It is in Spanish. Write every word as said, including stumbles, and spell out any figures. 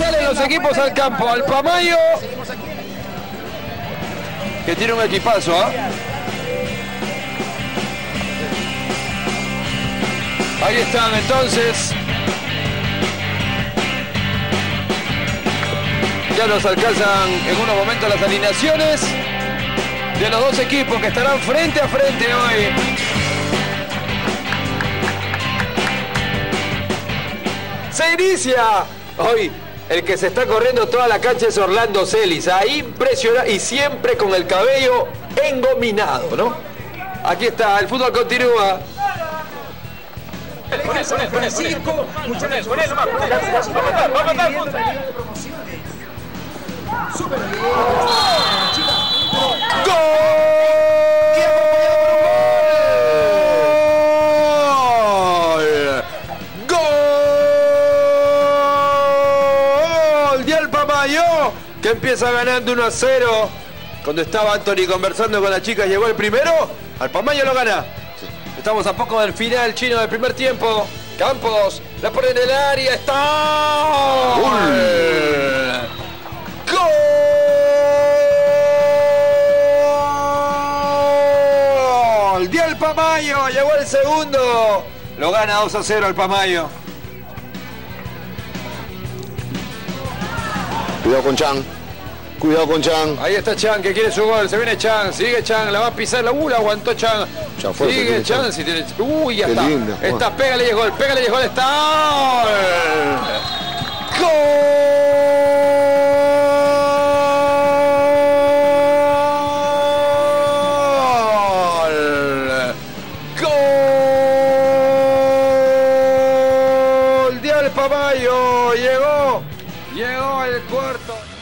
Salen los equipos al campo. Alpamayo, que tiene un equipazo, ¿ah? ¿eh? Ahí están entonces. Ya nos alcanzan en unos momentos las alineaciones de los dos equipos que estarán frente a frente hoy. Se inicia hoy. El que se está corriendo toda la cancha es Orlando Celis. Ahí impresionante y siempre con el cabello engominado, ¿no? Aquí está, el fútbol continúa. Con él, con él, con él, con él. Con él, con él nomás. Vamos a matar, vamos a matar. ¡Gol! De Alpamayo, que empieza ganando uno a cero. Cuando estaba Anthony conversando con las chicas, llegó el primero. Alpamayo lo gana. Estamos a poco del final, chino, del primer tiempo. Campos, la pone en el área, está. ¡Gol! ¡Gol! De Alpamayo, llegó el segundo. Lo gana dos a cero Alpamayo. Cuidado con Chan. Cuidado con Chan. Ahí está Chan, que quiere su gol. Se viene Chan, sigue Chan, la va a pisar la U, la aguantó Chan. Ya fue, sigue Chan, Chan. Si tiene... Uy, ya Qué está. linda, está, pégale y es gol, pégale y es gol, está. ¡Gol! ¡Gol! De Alpamayo, llegó, llegó el cuarto.